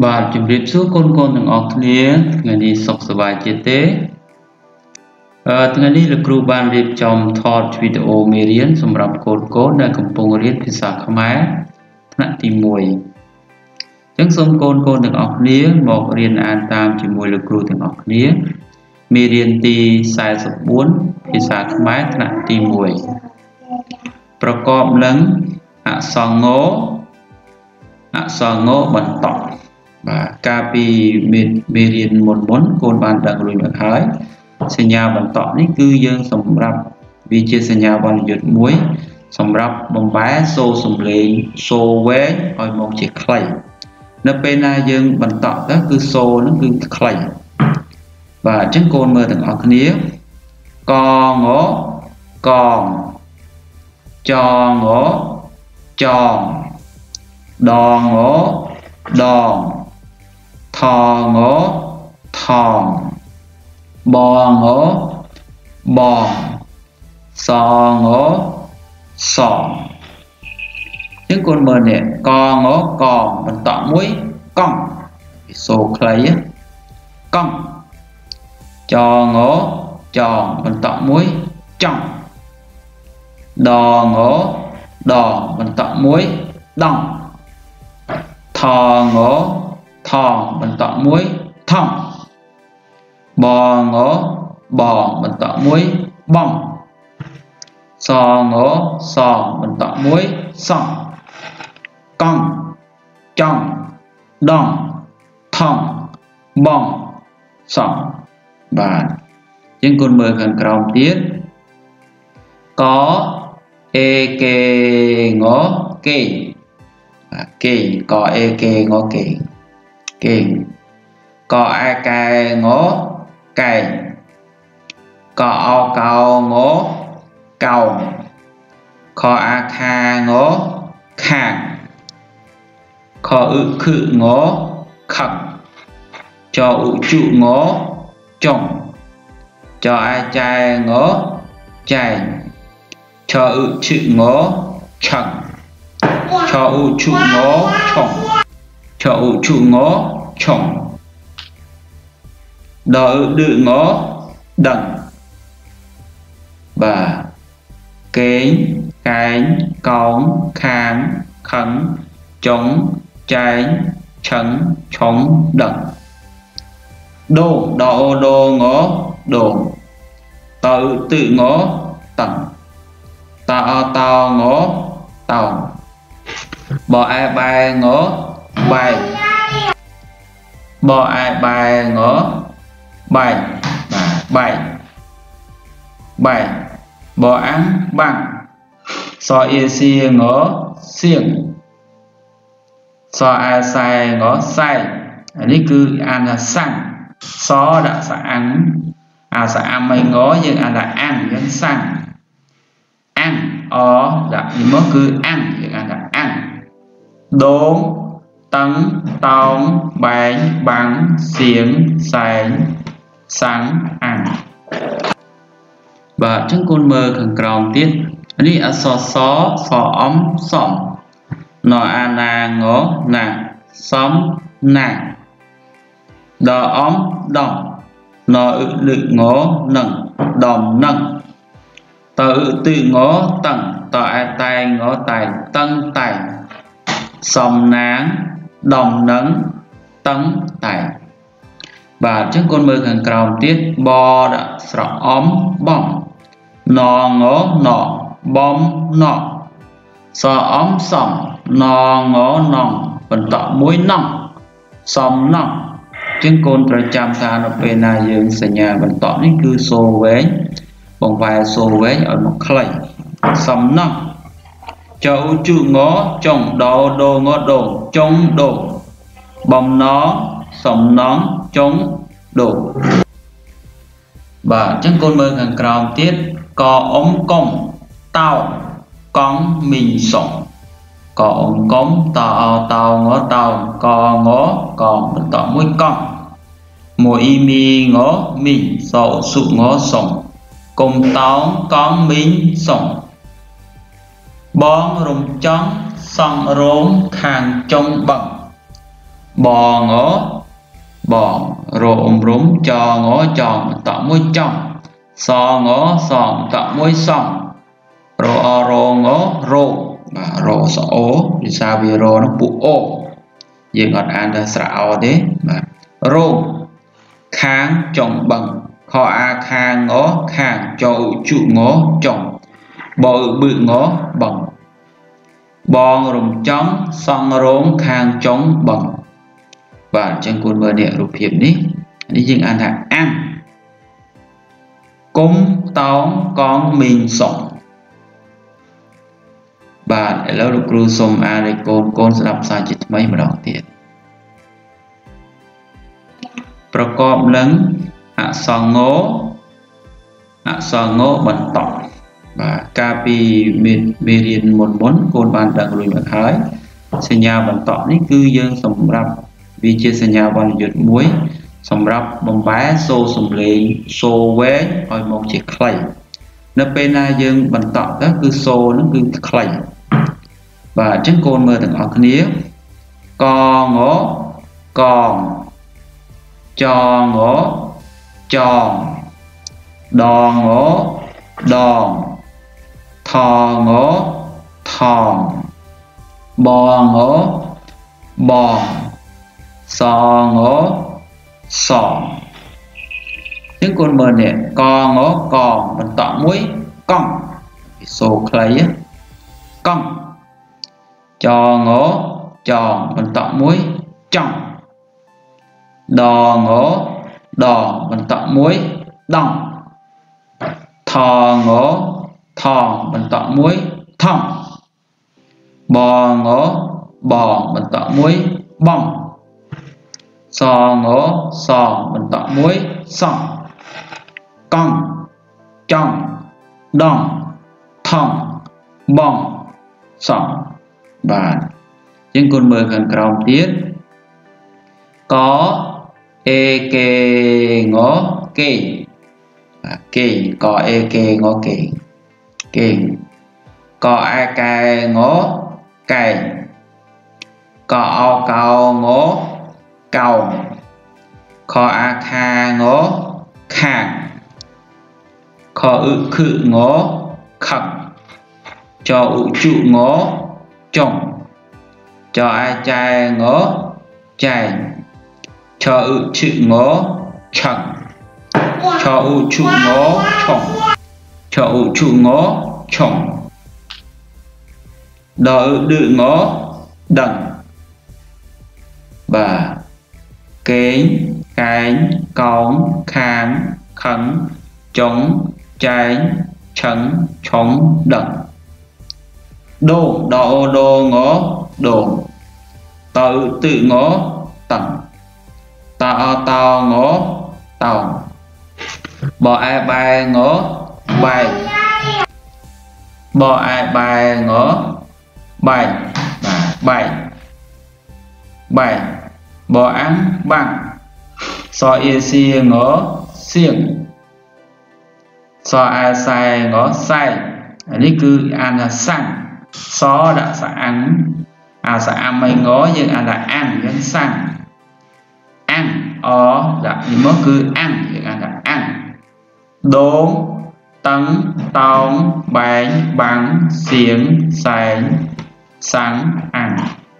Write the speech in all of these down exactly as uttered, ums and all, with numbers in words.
បាទជំរាបសួរកូនកូនទាំងអស់គ្នាថ្ងៃនេះសុខសប្បាយជាទេអឺថ្ងៃនេះលោកគ្រូបានរៀបចំថតវីដេអូមេរៀនសម្រាប់កូនកូនដែលកំពុងរៀនភាសាខ្មែរថ្នាក់ទីមួយអញ្ចឹងសូមកូនកូនទាំងអស់គ្នាមករៀនអានតាមជាមួយលោកគ្រូទាំងអស់គ្នាមេរៀនទីសែនបួនភាសាខ្មែរថ្នាក់ទីមួយប្រកបនឹងអក្សរងអក្សរងបន្តបាទកាលពីមេរៀនមុនមុនកូនបានដឹងរួចមកហើយសញ្ញាបន្តនេះគឺយើងសម្រាប់វាជាសញ្ញាវណ្ណយុត្តមួយសម្រាប់បំបែសូរសំឡេងសូរវែងឲ្យមកជាខ្លីនៅពេលណាយើងបន្តទៅគឺសូរហ្នឹងគឺខ្លីបាទអញ្ចឹងកូនមើលទាំងអស់គ្នាកងកងចងចងដងដងថងថងបងបងសងសងជាងកូនមើលនេះកងកងបន្តមួយកង់សូរខ្លីកង់ចងចងបន្តមួយចង់ដងដងបន្តមួយដងថងថងបន្តមួយថងបងបងបន្តមួយបងសងសងបន្តមួយសងកង់ចង់ដងថងបងសងបាទជាងគុណមើលខាងក្រោមទៀតកអេកេងកេគេកអេកេងគេគេកអែកែងកែកអោកោងកោខអាខាងខាងខអ៊ឹខឹងខឹកចអ៊ុជុងចុងចអាចែងចែងឆអ៊ឹឈឹងឆឹងឆអ៊ុជុងឆុងឆអ៊ុជុងឆុងដអ៊ឹឌឹងដឹងបាទកេងកែងកោងខាងខឹងចុងចែងឆឹងឆុងដឹងដូងដអូដូងដូងតអ៊ឹទឹងតឹងតអតោងតោងបអែបែងបែងបអែបែងបែងបាទបែងបែងបអាំងបាំងសអៀសៀងសៀងសអែសែងសែងអានេះគឺអានថាសាំងសដាក់សាអាំងអាសាអាំឯងយើងអានថាអាំងយើងសាំងអាំងអដាក់នេះមកគឺអាំងយើងអានថាអាំងដូងតឹងតោងបែងបាំងសៀងសែងសាំងអាំងបាទអញ្ចឹងកូនមើលខាងក្រោមទៀតនេះអក្សរសសអំសំណអាណាងណាសំណាដអំដំណអ៊ឹលឹងនឹងដំនឹងតអ៊ឹទឹងតឹងតអែតែងតែងតឹងតែងសំណាងដំនឹងតឹងតែងបាទអញ្ចឹងកូនមើលខាងក្រោមទៀតបដាក់ស្រអំបំណងណបំណសអំសំណងណងបន្តមួយណងសំណងអញ្ចឹងកូនត្រូវចាំថានៅពេលណាយើងសញ្ញាបន្តនេះគឺសូរវែងបង្វែរសូរវែងឲ្យមកខ្លីសំណងចៅជុងចុងដោដូងដូងចុងដូងបំណងសំណងចុងដូងបាទអញ្ចឹងកូនមើលខាងក្រោមទៀតកអ៊ំកុំតោកង់មីងសុងកអ៊ំកុំតោតោងតោកងកងបន្តមួយកង់មួយអ៊ីមីងមីងសោសុងសុងកុំតោងកង់មីងសុងបងរំចង់សង់រោងខាងចុងបឹង bò ngó bò rô ôm rúm cho ngó tròn tạo môi trong so ngó sòng tạo môi sòng rô o rô ngó rô và rô sọ ố vì sao vì rô nó bụ ô dương ngọt ăn ra sạo thế mà rô kháng trồng bằng kho a khang ngó khang cho trụ ngó trồng bò bự ngó bằng bò rồng trống song rốn khang trống bằng và chân cuốn mơ địa rụp hiệp ní đi dương ăn là ăn cúng tóm con mình sống và để lâu được cư xông à để con con sẽ làm sao chỉ mấy mà đọc tiềnประกอบនឹងអក្សរងអក្សរងបន្តបាទកាលពីមេរៀនមុនមុនកូនបានដឹងរួចមកហើយសញ្ញាបន្តនេះគឺយើងសម្រាប់វាជាសញ្ញាវណ្ណយុត្តមួយសម្រាប់បំបែសូរសំឡេងសូរវែងឲ្យមកជាខ្លីនៅពេលណាយើងបន្តទៅគឺសូរនឹងគឺខ្លីបាទអញ្ចឹងកូនមើលទាំងអស់គ្នាកងកងចងចងដងដងថងថងបងបងសងសងចឹងកូនមើលនេះកងកងបន្តមួយកង់សូរខ្លីកង់ចងចងបន្តមួយចង់ដងដងបន្តមួយដងថងថងបន្តមួយថងបងបងបន្តមួយបងសងសងបន្តមួយសងកង់ចង់ដងថងបងសងបាទជាងគុណមើលខាងក្រោមទៀតកអេកេងកេកេកអេកេងកេកេកអេកែងកែកអោកោងកោខអាខាងខាងខអ៊ឹខឹងខឹងចអ៊ុជុងចុងចអាចែងចែងcho ự chữ ngó chẳng cho ự chữ ngó chồng cho ự chữ ngó chồng đo ự đự ngó đằng bà kén cánh cống kháng khấn chống trái trắng chống đằng đô đo đô ngó đô tao ự tự ngó tầng tao tao ngó tao bỏ ai bài ngó bài bỏ ai bài ngó bài bài bài bỏ ăn bằng so y xì ngó xiềng so ai sai ngó sai này cứ ăn là sang so đã sẽ ăn à sẽ ăn mấy ngó nhưng ăn là ăn vẫn sang ăn ó là gì mới cứ ăn thì ăn là ăn đốn tấn tông bánh bắn xiềng sánh sáng ăn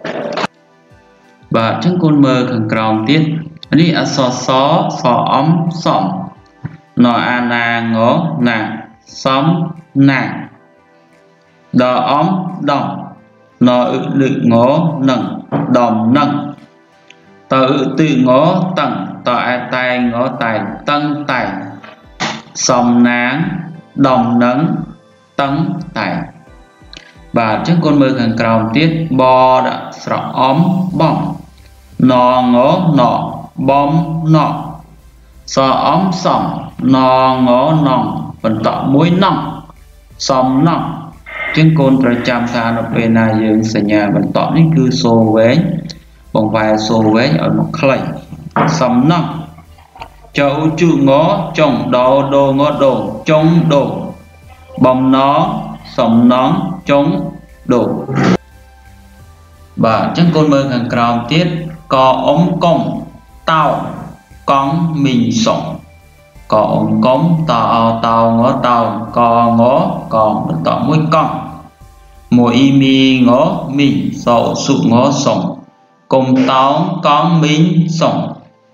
và chúng con mơ khẩn cầu tiết đi ở sò só sò ấm sòm nọ à nà ngó nà xóm nà đò ấm đồng nọ ự lự ngó nâng đòm nâng tự tự ngó tầng tọ ai tay ngó tài tân tài sòng náng đồng nắng tấn tài và trước con mơ khẩn cầu tiết bò đã sọ ấm bỏng nò ngó nọ bom nọ sọ ấm sòng nò ngó nòng vẫn tọ mũi nòng sòng nòng trên conประจำ ta nó bên này dương sờ nhà vẫn tọ ní cứ xô vén bằng vài xô vén ở một khay sòng nòng châu chữ ngó trồng đo đô ngó đồ chống đồ bom nó sòng nón chống đồ và chân con mơ khẩn cầu tiết có ống công tao con mình sống có ống công tao tao ngó tao có ngó còn tao mũi con mỗi mi ngó mình sầu sụ ngó sống cùng tao con mình sống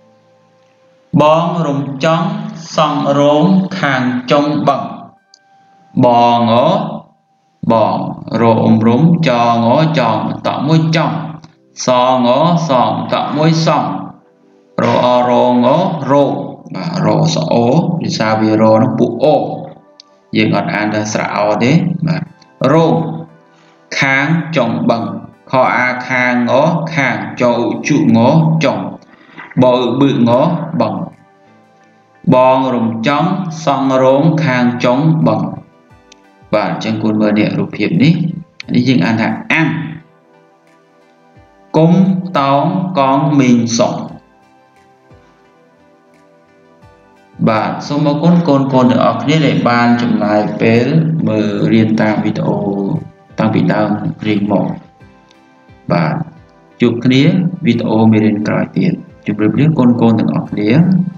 bong rồng trắng song rốn khang trong bằng bò ngó bò rộm rúm cho ngó tròn tạo môi trong so ngó sòng tạo môi sòng rô rô ngó rô và rô sợ ố thì sao vì rô nó bụ ô dừng ngọt ăn là sạo thế mà rô kháng trong bằng kho a khang ngó khang cho trụ ngó trong bò bự ngó bằng bò rồng trắng song rốn khang trống bằng và trong cuốn mơ địa rụp hiểm ní đi dừng ăn là ăn cúng táo con mình sống bạn số mà con con con được ở cái này ban chụp lại bé mở riêng tam video tăng bị đau riêng một bạn chụp cái video mình lên cài tiền chụp được con con được ở cái